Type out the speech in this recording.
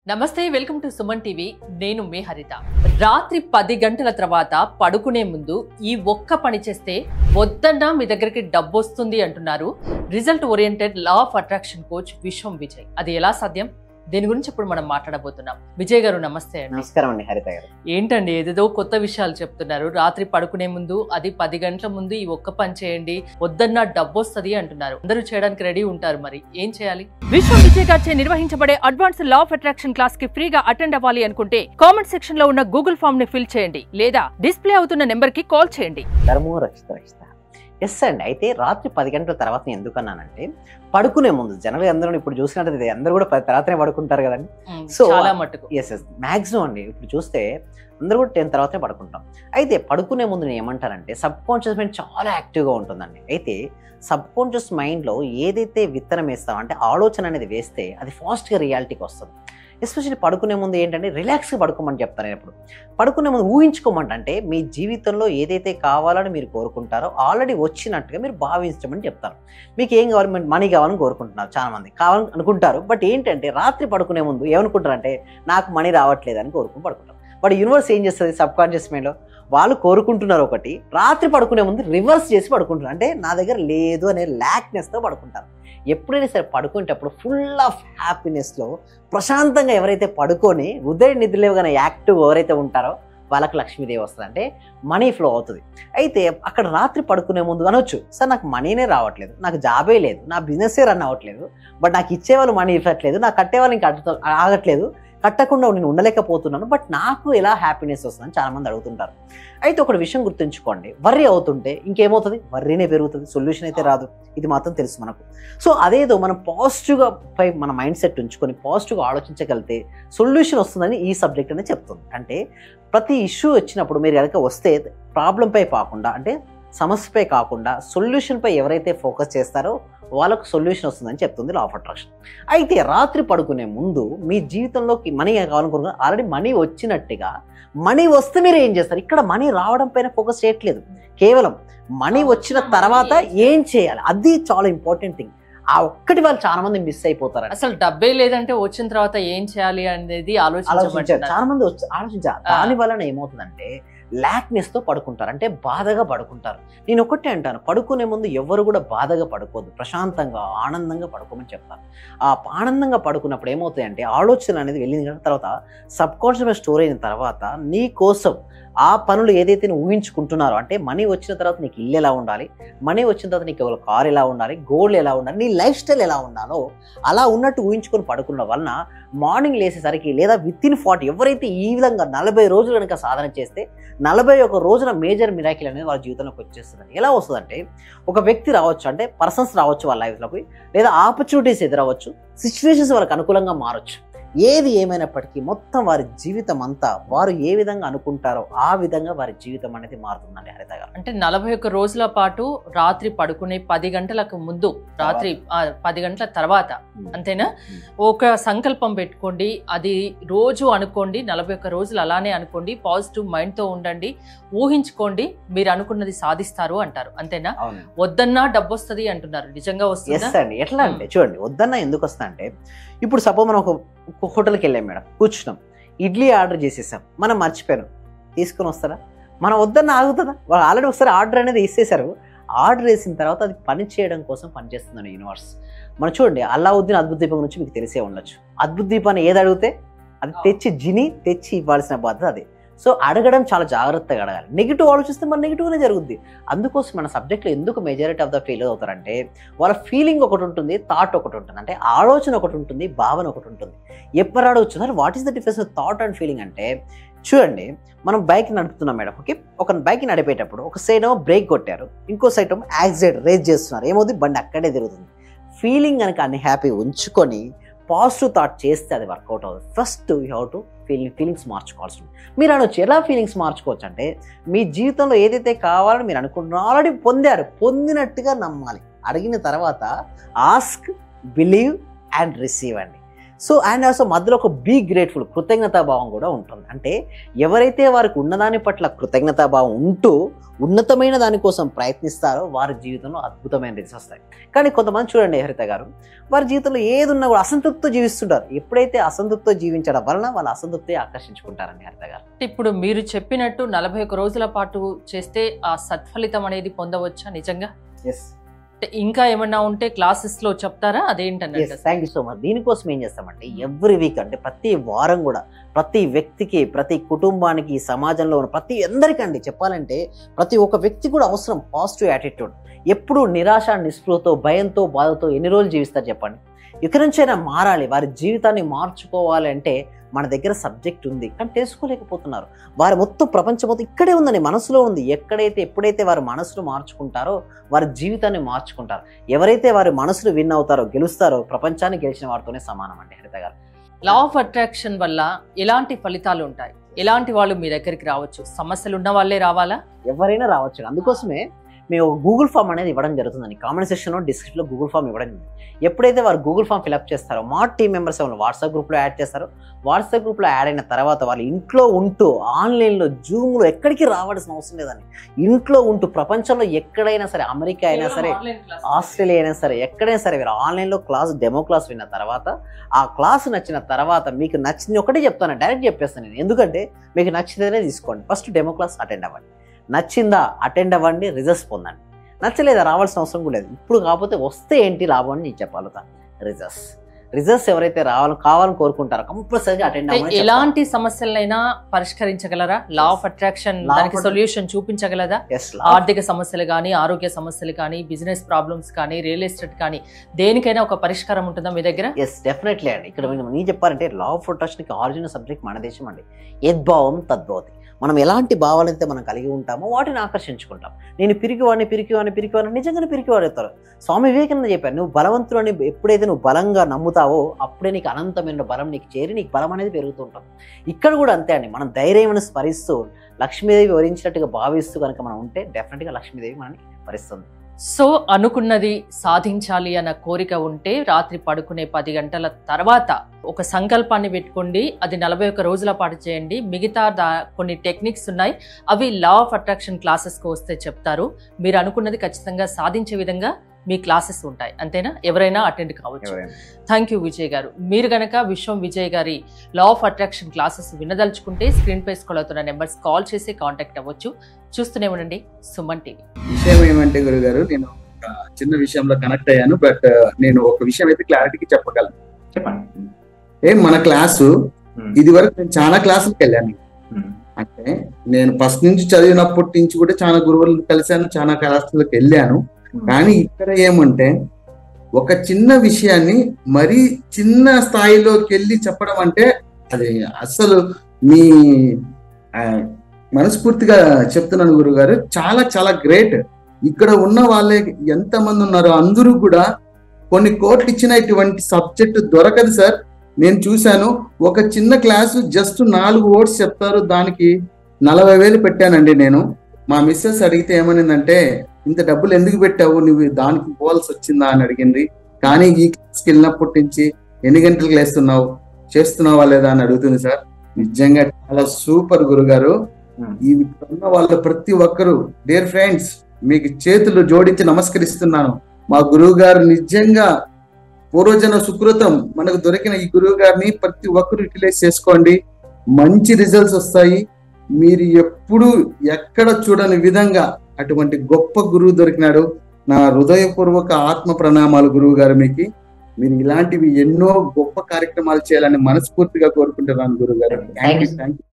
నమస్తే welcome to Suman TV నేను మీ హరిత రాత్రి 10 గంటల తర్వాత పడుకునే ముందు ఈ ఒక్క పని చేస్తే వద్దన్నా మీ దగ్గరికి డబ్బు వస్తుంది అంటున్నారు result oriented law of attraction coach Vishwam Vijay. అది ఎలా సాధ్యం? దీని గురించి ఇప్పుడు మనం మాట్లాడబోతున్నాం. విజయ్ గారు నమస్తే అండి. నమస్కారం అండి హరిత గారు. ఏంటండి ఏదేదో కొత్త విషయాలు చెప్తున్నారు. రాత్రి పడుకునే ముందు అది 10 గంటల ముందు ఈ ఒక్క పని చేయండి, వద్దన్నా డబ్బు వస్తుంది అంటున్నారు. అందరూ చేయడానికి రెడీ ఉంటారు, మరి ఏం చేయాలి? విశ్వం విజయ్ గారిచే నిర్వహించబడే advance law of attraction class కి ఫ్రీగా అటెండ్ అవ్వాలి అనుకుంటే కామెంట్ సెక్షన్ లో ఉన్న గూగుల్ ఫామ్ ని ఫిల్ చేయండి, లేదా డిస్ప్లే అవుతున్న నెంబర్ కి కాల్ చేయండి. ధర్మో రక్షిత రక్షిత. ఎస్ అండి. అయితే రాత్రి 10 గంటల తర్వాత ఎందుకన్నానంటే పడుకునే ముందు జనరల్ అందరూ ఇప్పుడు చూసినట్టు అందరూ కూడా తర్వాతనే పడుకుంటారు కదండి. సో చాలా మట్టుకు ఎస్ మాక్సిమం అండి ఇప్పుడు చూస్తే అందరూ కూడా 10 తర్వాతనే పడుకుంటాం. అయితే పడుకునే ముందు నేను ఏమంటానంటే సబ్ కాన్షియస్ మైండ్ చాలా యాక్టివ్గా ఉంటుందండి. అయితే సబ్ కాన్షియస్ మైండ్లో ఏదైతే విత్తనం వేస్తామో అంటే ఆలోచన అనేది వేస్తే అది ఫాస్ట్గా రియాలిటీకి వస్తుంది. ఎస్పెషల్లీ పడుకునే ముందు ఏంటంటే రిలాక్స్గా పడుకోమని చెప్తాను నేను. ఎప్పుడు పడుకునే ముందు ఊహించుకోమంటే మీ జీవితంలో ఏదైతే కావాలని మీరు కోరుకుంటారో ఆల్రెడీ వచ్చినట్టుగా మీరు భావించమని చెప్తారు. మీకు ఏం కావాలి? మనీ కావాలని కోరుకుంటున్నారు, చాలామంది కావాలని అనుకుంటారు. బట్ ఏంటంటే రాత్రి పడుకునే ముందు ఏమనుకుంటారంటే నాకు మనీ రావట్లేదు అని కోరుకుని పడుకుంటారు. బట్ యూనివర్స్ ఏం చేస్తుంది? సబ్ కాన్షియస్ మైండ్లో వాళ్ళు కోరుకుంటున్నారు ఒకటి, రాత్రి పడుకునే ముందు రివర్స్ చేసి పడుకుంటున్నారు. అంటే నా దగ్గర లేదు అనే ల్యాక్నెస్తో పడుకుంటారు. ఎప్పుడైనా సరే పడుకునేటప్పుడు ఫుల్ ఆఫ్ హ్యాపీనెస్లో ప్రశాంతంగా ఎవరైతే పడుకొని ఉదయం నిద్రలేవగానే యాక్టివ్ ఎవరైతే ఉంటారో వాళ్ళకి లక్ష్మీదేవి వస్తుంది, అంటే మనీ ఫ్లో అవుతుంది. అయితే అక్కడ రాత్రి పడుకునే ముందు అనొచ్చు, సార్ నాకు మనీనే రావట్లేదు, నాకు జాబే లేదు, నా బిజినెస్సే రన్ అవ్వట్లేదు, బట్ నాకు ఇచ్చేవాళ్ళు మనీ ఇవ్వట్లేదు, నాకు కట్టేవాళ్ళు ఇంకా ఆగట్లేదు, కట్టకుండా నేను ఉండలేకపోతున్నాను, బట్ నాకు ఎలా హ్యాపీనెస్ వస్తుందని చాలామంది అడుగుతుంటారు. అయితే ఒక విషయం గుర్తుంచుకోండి, వర్రీ అవుతుంటే ఇంకేమవుతుంది? వర్రీనే పెరుగుతుంది, సొల్యూషన్ అయితే రాదు. ఇది మాత్రం తెలుసు మనకు. సో అదేదో మనం పాజిటివ్గా పై మన మైండ్ సెట్ ఉంచుకొని పాజిటివ్గా ఆలోచించగలిగితే సొల్యూషన్ వస్తుందని ఈ సబ్జెక్ట్ అనేది చెప్తుంది. అంటే ప్రతి ఇష్యూ వచ్చినప్పుడు మీరు కనుక వస్తే ప్రాబ్లంపై కాకుండా, అంటే సమస్యపై కాకుండా సొల్యూషన్పై ఎవరైతే ఫోకస్ చేస్తారో వాళ్ళకు సొల్యూషన్ వస్తుందని చెప్తుంది లా ఆఫ్ అట్రాక్షన్. అయితే రాత్రి పడుకునే ముందు మీ జీవితంలోకి మనీ కావాలనుకుంటున్నారు, ఆల్రెడీ మనీ వచ్చినట్టుగా మనీ వస్తే మీరు ఏం చేస్తారు? ఇక్కడ మనీ రావడం పైన ఫోకస్ చేయట్లేదు, కేవలం మనీ వచ్చిన తర్వాత ఏం చేయాలి అది చాలా ఇంపార్టెంట్ థింగ్. ఆ ఒక్కటి వాళ్ళు చాలా మంది మిస్ అయిపోతారు. అసలు డబ్బే లేదంటే వచ్చిన తర్వాత ఏం చేయాలి అనేది ఆలోచించారు చాలా మంది. ఆలోచించారు. దాని వలన ఏమవుతుందంటే ల్యాక్నెస్తో పడుకుంటారు, అంటే బాధగా పడుకుంటారు. నేను ఒకటే అంటాను, పడుకునే ముందు ఎవరు కూడా బాధగా పడుకోవద్దు, ప్రశాంతంగా ఆనందంగా పడుకోమని చెప్తాను. ఆ ఆనందంగా పడుకున్నప్పుడు ఏమవుతాయంటే ఆలోచన అనేది వెళ్ళిన తర్వాత సబ్ కాన్షియస్ స్టోర్ అయిన తర్వాత నీ కోసం ఆ పనులు ఏదైతే నువ్వు ఊహించుకుంటున్నారో, అంటే మనీ వచ్చిన తర్వాత నీకు ఇల్లు ఎలా ఉండాలి, మనీ వచ్చిన తర్వాత నీకు ఒక కార్ ఎలా ఉండాలి, గోల్డ్ ఎలా ఉండాలి, నీ లైఫ్ స్టైల్ ఎలా ఉండాలో అలా ఉన్నట్టు ఊహించుకొని పడుకున్న వలన మార్నింగ్ లేసేసరికి లేదా విత్-ఇన్ 40 ఎవరైతే ఈ విధంగా 40 రోజులు కనుక సాధన చేస్తే 41 రోజున మేజర్ మిరాకిల్ అనేది వాళ్ళ జీవితంలోకి వచ్చేస్తుంది. ఎలా వస్తుందంటే ఒక వ్యక్తి రావచ్చు, అంటే పర్సన్స్ రావచ్చు వాళ్ళ లైఫ్లోకి, లేదా ఆపర్చునిటీస్ ఎదురవచ్చు, సిచ్యువేషన్స్ వాళ్ళకి అనుకూలంగా మారచ్చు. ఏది ఏమైనప్పటికీ మొత్తం వారి జీవితం అంతా వారు ఏ విధంగా అనుకుంటారో ఆ విధంగా వారి జీవితం అనేది మారుతుందండి హరిత గారు. అంటే 41 రోజుల పాటు రాత్రి పడుకునే 10 గంటలకు ముందు, రాత్రి 10 గంటల తర్వాత, అంతేనా? ఒక సంకల్పం పెట్టుకోండి, అది రోజు అనుకోండి, 41 రోజులు అలానే అనుకోండి, పాజిటివ్ మైండ్తో ఉండండి, ఊహించుకోండి, మీరు అనుకున్నది సాధిస్తారు అంటారు, అంతేనా? వద్దన్నా డబ్బు వస్తుంది అంటున్నారు, నిజంగా వస్తుంది? ఎట్లా అంటే చూడండి, వద్దన్నా ఎందుకు వస్తా అంటే ఇప్పుడు సపోజ్ మనం ఒక హోటల్కి వెళ్ళాం మేడం, కూర్చున్నాం, ఇడ్లీ ఆర్డర్ చేసేసాం, మనం మర్చిపోయాం, తీసుకొని వస్తారా? మనం వద్దన్న ఆగుతుందా? వాళ్ళు ఆల్రెడీ ఒకసారి ఆర్డర్ అనేది ఇచ్చేసారు. ఆర్డర్ వేసిన తర్వాత అది పని చేయడం కోసం పనిచేస్తుందండి యూనివర్స్. మనం చూడండి, అల్లావుద్దీన్ అద్భుత దీపం గురించి మీకు తెలిసే ఉండొచ్చు. అద్భుత దీపాన్ని ఏది అడిగితే అది తెచ్చి ఇవ్వాల్సిన బాధ్యత అదే. సో అడగడం చాలా జాగ్రత్తగా అడగాలి. నెగిటివ్ ఆలోచిస్తే మన నెగిటివ్గానే జరుగుద్ది. అందుకోసం మన సబ్జెక్ట్లో ఎందుకు మెజారిటీ ఆఫ్ ద ఫెయిల్ అవుతారంటే వాళ్ళ ఫీలింగ్ ఒకటి ఉంటుంది, థాట్ ఒకటి ఉంటుంది, అంటే ఆలోచన ఒకటి ఉంటుంది, భావన ఒకటి ఉంటుంది. ఎప్పుడు అడగచ్చు sir what is the difference thought and feeling అంటే, చూడండి మనం బైక్ నడుపుతున్నాం మేడం, ఓకే, ఒక బైక్ నడిపేటప్పుడు ఒక సైడ్ ఏమో బ్రేక్ కొట్టారు, ఇంకో సైడ్ ఏమో యాక్సిడెంట్ రేస్ చేస్తున్నారు, ఏమవుతుంది? బండి అక్కడే తిరుగుతుంది. ఫీలింగ్ కనుక అన్ని హ్యాపీ ఉంచుకొని పాజిటివ్ థాట్ చేస్తే అది వర్కౌట్ అవుతుంది. First you have to feelings మార్చుకోవాల్సి ఉంటుంది. మీరు అనొచ్చు ఎలా ఫీలింగ్స్ మార్చుకోవచ్చు అంటే, మీ జీవితంలో ఏదైతే కావాలని మీరు అనుకుంటున్నారో ఆల్రెడీ పొందారు, పొందినట్టుగా నమ్మాలి. అడిగిన తర్వాత ఆస్క్, బిలీవ్ అండ్ రిసీవ్ అండి. సో అండ్ ఆల్సో మధ్యలో ఒక బీ గ్రేట్ఫుల్, కృతజ్ఞతాభావం కూడా ఉంటుంది. అంటే ఎవరైతే వారికి ఉన్నదాని పట్ల కృతజ్ఞతాభావం ఉంటూ ఉన్నతమైన దానికోసం ప్రయత్నిస్తారో వారి జీవితంలో అద్భుతమైన రిజల్ట్స్ వస్తాయి. కానీ కొంతమంది చూడండి హరిత గారు, వారి జీవితంలో ఏదున్నా కూడా అసంతృప్తితో జీవిస్తుంటారు. ఎప్పుడైతే అసంతృప్తితో జీవించడం వలన వాళ్ళ అసంతృప్తి ఆకర్షించుకుంటారండి హరిత గారు. ఇప్పుడు మీరు చెప్పినట్టు 41 రోజుల పాటు చేస్తే ఆ సత్ఫలితం అనేది పొందవచ్చా నిజంగా? ఎస్. ఇంకా ఏమన్నా ఉంటే క్లాసెస్ లో చెప్తారా? అదేంటంటే థ్యాంక్ యూ సో మచ్. దీనికోసం ఏం చేస్తామంటే ఎవ్రీ వీక్ అంటే ప్రతి వారం కూడా ప్రతి వ్యక్తికి, ప్రతి కుటుంబానికి, సమాజంలో ఉన్న ప్రతి అందరికండి చెప్పాలంటే ప్రతి ఒక్క వ్యక్తి కూడా అవసరం పాజిటివ్ యాటిట్యూడ్. ఎప్పుడు నిరాశ, నిస్పృహతో, భయంతో, బాధతో ఎన్ని రోజులు జీవిస్తారు చెప్పండి? ఇక్కడి నుంచైనా మారాలి, వారి జీవితాన్ని మార్చుకోవాలి అంటే మన దగ్గర సబ్జెక్ట్ ఉంది, కానీ తెలుసుకోలేకపోతున్నారు. వారి మొత్తం ప్రపంచం మొత్తం ఇక్కడే ఉందండి, మనసులో ఉంది. ఎప్పుడైతే వారి మనసును మార్చుకుంటారో వారి జీవితాన్ని మార్చుకుంటారు. ఎవరైతే వారి మనసును విన్ అవుతారో, గెలుస్తారో, ప్రపంచాన్ని గెలిచిన వారితోనే సమానం అండి హరిత గారు. లా ఆఫ్ అట్రాక్షన్ వల్ల ఎలాంటి ఫలితాలు ఉంటాయి? ఎలాంటి వాళ్ళు మీ దగ్గరికి రావచ్చు? సమస్యలు ఉన్న వాళ్ళే రావాలా? ఎవరైనా రావచ్చు. అందుకోసమే మేము గూగుల్ ఫామ్ అనేది ఇవ్వడం జరుగుతుందండి. కామెంట్ సెక్షన్లో, డిస్క్రిప్షన్లో గూగుల్ ఫామ్ ఇవ్వడం జరుగుతుంది. ఎప్పుడైతే వారు గూగుల్ ఫామ్ ఫిల్అప్ చేస్తారో మా టీమ్ మెంబర్స్ ఏమైనా వాట్సాప్ గ్రూప్లో యాడ్ చేస్తారో, వాట్సాప్ గ్రూప్లో యాడ్ అయిన తర్వాత వాళ్ళు ఇంట్లో ఉంటూ ఆన్లైన్లో జూమ్లో ఎక్కడికి రావాల్సిన అవసరం లేదండి. ఇంట్లో ఉంటూ ప్రపంచంలో ఎక్కడైనా సరే, అమెరికా అయినా సరే, ఆస్ట్రేలియా అయినా సరే, ఎక్కడైనా సరే మీరు ఆన్లైన్లో డెమో క్లాస్ విన్న తర్వాత ఆ క్లాస్ నచ్చిన తర్వాత మీకు నచ్చింది ఒకటే చెప్తాను, డైరెక్ట్ చెప్పేస్తాను నేను. ఎందుకంటే మీకు నచ్చితేనే తీసుకోండి. ఫస్ట్ డెమో క్లాస్ అటెండ్ అవ్వండి. నచ్చిందా అటెండ్ అవ్వండి, రిజల్ట్స్ పొందండి. నచ్చలేదా రావాల్సిన అవసరం కూడా లేదు. ఇప్పుడు కాకపోతే వస్తే ఏంటి లాభం అని నేను చెప్పగలుగుతాను. రిజల్ట్స్ ఎవరైతే కావాలని కోరుకుంటారో కంపల్సరీగా అటెండ్ అవ్వండి. ఎలాంటి సమస్యలైనా పరిష్కరించగలరా? లా ఆఫ్ అట్రాక్షన్ దానికి సొల్యూషన్ చూపించగలదా? ఆర్థిక సమస్యలు కానీ, ఆరోగ్య సమస్యలు కానీ, బిజినెస్ ప్రాబ్లమ్స్ కానీ, రియల్ ఎస్టేట్ కానీ, దేనికైనా ఒక పరిష్కారం ఉంటుందా మీ దగ్గర? ఎస్, డెఫినెట్లీ అండి. ఇక్కడ నేను చెప్పాలంటే లా ఆఫ్ అట్రాక్షన్కి ఆరిజినల్ సబ్జెక్ట్ మన దేశం అండి. యద్భావం తద్భవతి. మనం ఎలాంటి భావాలైతే మనం కలిగి ఉంటామో వాటిని ఆకర్షించుకుంటాం. నేను పిరికివాడిని నిజంగానే పిరికివాడవుతారు. స్వామి వివేకానంద చెప్పారు, నువ్వు బలవంతుడు అని ఎప్పుడైతే నువ్వు బలంగా నమ్ముతావో అప్పుడే నీకు అనంతమైన బలం నీకు చేరి నీకు బలం అనేది పెరుగుతుంటాం. ఇక్కడ కూడా అంతే అండి. మనం ధైర్యం స్మరిస్తూ లక్ష్మీదేవి వరించినట్టుగా భావిస్తూ కనుక మనం ఉంటే డెఫినెట్గా లక్ష్మీదేవి మనని వరిస్తుంది. సో అనుకున్నది సాధించాలి అన్న కోరిక ఉంటే రాత్రి పడుకునే 10 గంటల తర్వాత ఒక సంకల్పాన్ని పెట్టుకోండి. అది 41 రోజుల పాటు చేయండి. మిగతా కొన్ని టెక్నిక్స్ ఉన్నాయి, అవి లా ఆఫ్ అట్రాక్షన్ క్లాసెస్కి వస్తే చెప్తారు. మీరు అనుకున్నది ఖచ్చితంగా సాధించే విధంగా మీ క్లాసెస్ ఉంటాయి. అంతేనా? ఎవరైనా అటెండ్ కావచ్చు. థ్యాంక్ యూ విజయ్ గారు. మీరు గనక విశ్వం విజయ్ గారి లా ఆఫ్ అట్రాక్షన్ క్లాసెస్ వినదలుచుకుంటే స్క్రీన్ పై స్క్రోల్ అవుతున్న నెంబర్స్ కాల్ చేసి కాంటాక్ట్ అవ్వచ్చు. చూస్తూనే ఉండండి సుమన్ టీవీ. విషయం ఏమంటే గురుగారు, నేను ఒక చిన్న విషయంలో కనెక్ట్ అయ్యాను. బట్ నేను ఒక విషయం అయితే క్లారిటీకి చెప్పగలను. చెప్పండి. మన క్లాసు ఇది వరకు నేను చాలా క్లాసులకు వెళ్ళాను. అంటే నేను ఫస్ట్ నుంచి చదివినప్పటి నుంచి కూడా చాలా గురువులను కలిశాను, చాలా క్లాసులకు వెళ్ళాను. కానీ ఇక్కడ ఏమంటే ఒక చిన్న విషయాన్ని మరీ చిన్న స్థాయిలోకి వెళ్ళి చెప్పడం అంటే అది అసలు మీ మనస్ఫూర్తిగా చెప్తున్నాను గురుగారు, చాలా చాలా గ్రేట్. ఇక్కడ ఉన్న వాళ్ళే ఎంతమంది ఉన్నారో అందరూ కూడా కొన్ని కోట్లు ఇచ్చిన ఇటువంటి సబ్జెక్ట్ దొరకదు సార్. నేను చూశాను, ఒక చిన్న క్లాసు జస్ట్ 4 వర్డ్స్ చెప్తారు, దానికి 40,000 పెట్టానండి నేను. మా మిస్సెస్ అడిగితే ఏమనిందంటే, ఇంత డబ్బులు ఎందుకు పెట్టావు, నువ్వు దానికి పోవాల్సి వచ్చిందా అని అడిగింది. కానీ ఈ క్లాస్కి వెళ్ళినప్పటి నుంచి ఎన్ని గంటలకు లేస్తున్నావు, చేస్తున్నావా లేదా అని అడుగుతుంది సార్. నిజంగా చాలా సూపర్ గురుగారు. ఇవి ఉన్న వాళ్ళ ప్రతి ఒక్కరు, డియర్ ఫ్రెండ్స్, మీకు చేతులు జోడించి నమస్కరిస్తున్నాను. మా గురువు గారు నిజంగా పూర్వజన సుకృతం. మనకు దొరికిన ఈ గురువు గారిని ప్రతి ఒక్కరు యూటిలైజ్ చేసుకోండి, మంచి రిజల్ట్స్ వస్తాయి. మీరు ఎప్పుడు ఎక్కడ చూడని విధంగా అటువంటి గొప్ప గురువు దొరికినాడు. నా హృదయపూర్వక ఆత్మ ప్రణామాలు గురువు గారు మీకు. మీరు ఇలాంటివి ఎన్నో గొప్ప కార్యక్రమాలు చేయాలని మనస్ఫూర్తిగా కోరుకుంటున్నాను గురువు గారు. Thank you.